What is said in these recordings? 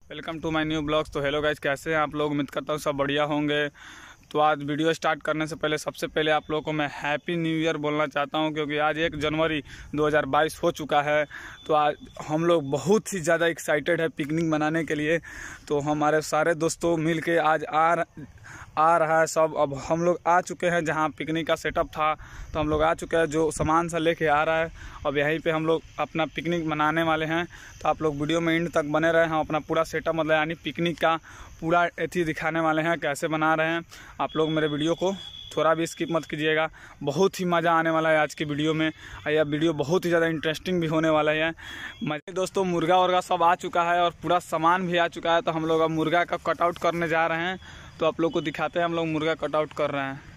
Welcome to my new blogs. तो hello guys, कैसे हैं आप लोग? उम्मीद करता हूँ सब बढ़िया होंगे। तो आज वीडियो स्टार्ट करने से पहले सबसे पहले आप लोगों को मैं हैप्पी न्यू ईयर बोलना चाहता हूं, क्योंकि आज 1 जनवरी 2022 हो चुका है। तो आज हम लोग बहुत ही ज़्यादा एक्साइटेड है पिकनिक मनाने के लिए। तो हमारे सारे दोस्तों मिल के आज आ रहा है सब। अब हम लोग आ चुके हैं जहां पिकनिक का सेटअप था, तो हम लोग आ चुके हैं। जो सामान सा लेके आ रहा है, अब यहीं पे हम लोग अपना पिकनिक मनाने वाले हैं। तो आप लोग वीडियो में एंड तक बने रहे। हम अपना पूरा सेटअप मतलब यानी पिकनिक का पूरा एथी दिखाने वाले हैं, कैसे बना रहे हैं। आप लोग मेरे वीडियो को थोड़ा भी स्किप मत कीजिएगा, बहुत ही मज़ा आने वाला है आज की वीडियो में। यह वीडियो बहुत ही ज़्यादा इंटरेस्टिंग भी होने वाला है। मजे दोस्तों, मुर्गा वर्गा सब आ चुका है और पूरा सामान भी आ चुका है। तो हम लोग अब मुर्गा का कटआउट करने जा रहे हैं। तो आप लोग को दिखाते हैं हम लोग मुर्गा कटआउट कर रहे हैं।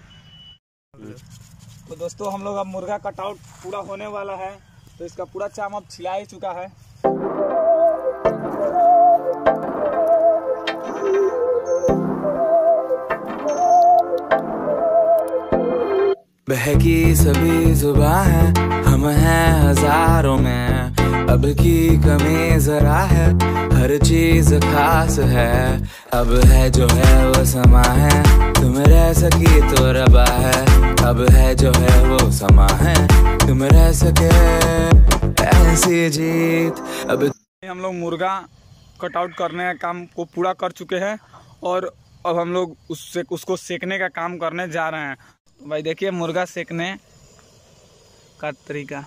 तो दोस्तों, हम लोग अब मुर्गा कटआउट पूरा होने वाला है। तो इसका पूरा चाम अब छिला ही चुका है। बहकी सभी जुबां है, हम हैं हजारों में, अब की कमी जरा है, हर चीज खास है। अब है जो है वो समा है, तुम रह सकी तो रबा है। अब है जो है वो समा है, तुम रह सके ऐसी जीत। अब हम लोग मुर्गा कटआउट करने का काम को पूरा कर चुके हैं और अब हम लोग उसको सेकने का काम करने जा रहे हैं। भाई देखिए मुर्गा सेकने का तरीका,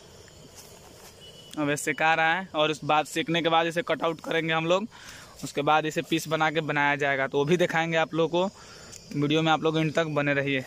अब सेका रहा है और उस बाद सेकने के बाद इसे कटआउट करेंगे हम लोग। उसके बाद इसे पीस बना के बनाया जाएगा, तो वो भी दिखाएंगे आप लोगों को। वीडियो में आप लोग इन तक बने रहिए।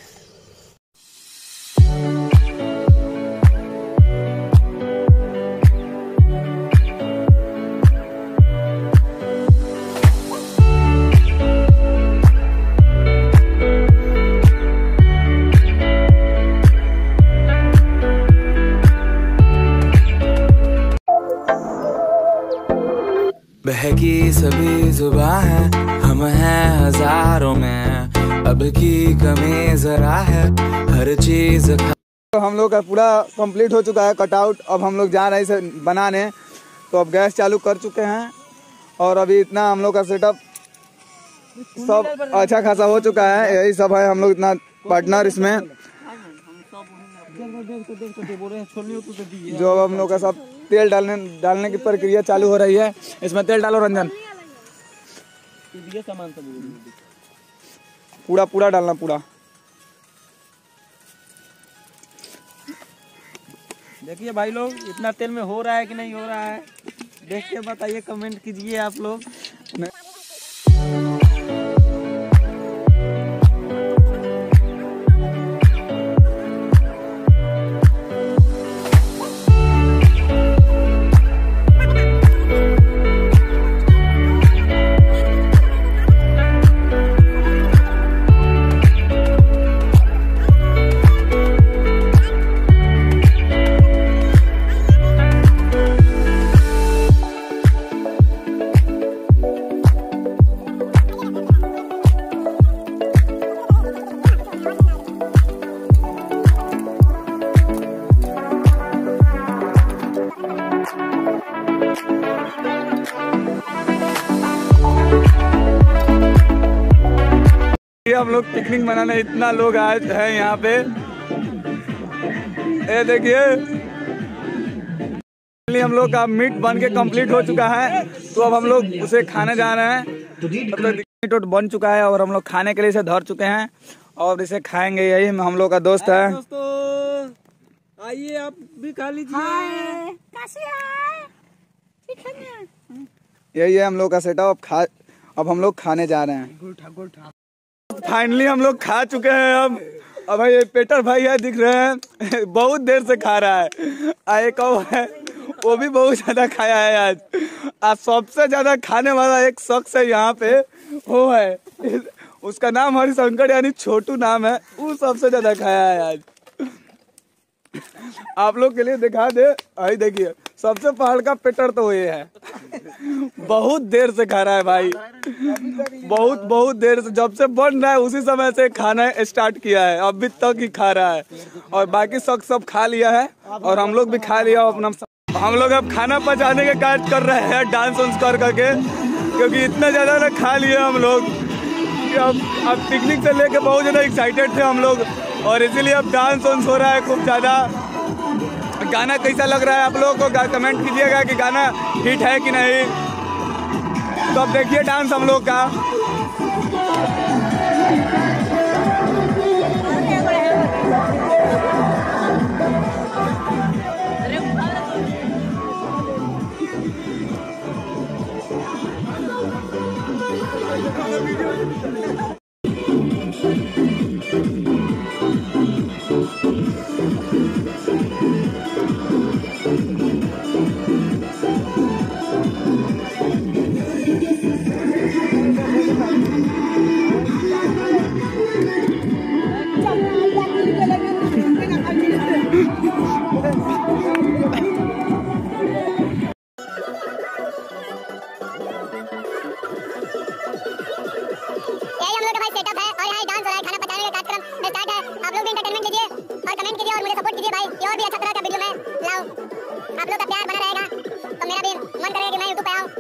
बहकी सभी जुबां है, हम हैं हजारों में, अब की कमी जरा है, हर चीज। तो हम लोग का पूरा कंप्लीट हो चुका है कटआउट। अब हम लोग जा रहे हैं इसे बनाने। तो अब गैस चालू कर चुके हैं और अभी इतना हम लोग का सेटअप सब अच्छा खासा हो चुका है। यही सब है हम लोग इतना पार्टनर इसमें, जो अब हम लोग का सब तेल डालने की प्रक्रिया चालू हो रही है। इसमें तेल डालो रंजन, पूरा डालना पूरा। देखिए भाई लोग, इतना तेल में हो रहा है कि नहीं हो रहा है, देख के बताइए, कमेंट कीजिए आप लोग। हम लोग पिकनिक मनाने इतना लोग आए हैं यहाँ पे, ये देखिए। हम लोग का मीट बन के कंप्लीट हो चुका है। तो अब हम लोग उसे खाने जा रहे हैं। मीट बन चुका है और हम लोग खाने के लिए इसे धर चुके हैं और इसे खाएंगे। यही हम लोग का दोस्त है। दोस्तों आइए, आप भी खा लीजिए। यही है हम लोग का सेटअप। अब हम लोग खाने जा रहे हैं। फाइनली हम लोग खा चुके हैं। अब भाई ये पेटर भाई है, दिख रहे हैं, बहुत देर से खा रहा है। आए कब है, वो भी बहुत ज्यादा खाया है आज सबसे ज्यादा खाने वाला एक शख्स है यहाँ पे, वो है, उसका नाम हरिशंकर यानी छोटू नाम है। वो सबसे ज्यादा खाया है आज। आप लोग के लिए दिखा दे, आई देखिए, सबसे पहाड़ का पेटर तो ये है। बहुत देर से खा रहा है भाई, बहुत देर से, जब से बन रहा है उसी समय से खाना स्टार्ट किया है, अभी तक ही खा रहा है। और बाकी सब खा लिया है और हम लोग भी खा लिया अपना। हम लोग अब खाना पचाने के कार्य कर रहे हैं, डांस वांस कर करके। क्योंकि इतना ज़्यादा ना खा लिए हम लोग कि अब पिकनिक से लेके बहुत ज़्यादा एक्साइटेड थे हम लोग, और इसीलिए अब डांस वांस हो रहा है खूब ज़्यादा। गाना कैसा लग रहा है आप लोगों को कमेंट कीजिएगा कि गाना हिट है कि नहीं। तो अब देखिए डांस हम लोग का। और भी अच्छा तरह का वीडियो मैं लाऊं। आप लोग का प्यार बना रहेगा तो मेरा भी मन करेगा कि मैं यूट्यूब पे आऊं।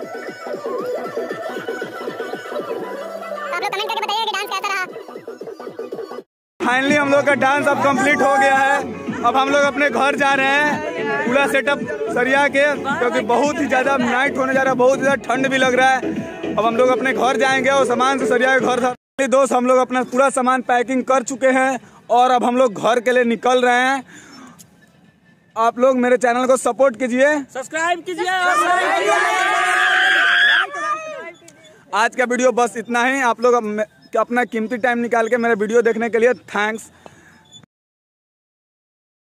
आप लोग कमेंट करके बताइए कि डांस कैसा रहा। फाइनली हम लोग का डांस अब कंप्लीट हो गया है। अब हम लोग अपने घर जा रहे हैं पूरा सेटअप सरिया के, क्योंकि बहुत ही ज़्यादा नाइट होने जा रहा है, बहुत ज़्यादा ठंड भी लग रहा है। अब हम लोग अपने घर जाएंगे और सामान से सरिया के घर था। दोस्त हम लोग अपना पूरा सामान पैकिंग कर चुके हैं और अब हम लोग घर के लिए निकल रहे हैं। आप लोग मेरे चैनल को सपोर्ट कीजिए, सब्सक्राइब कीजिए। आज का वीडियो बस इतना ही। आप लोग अपना कीमती टाइम निकाल के मेरे वीडियो देखने के लिए थैंक्स।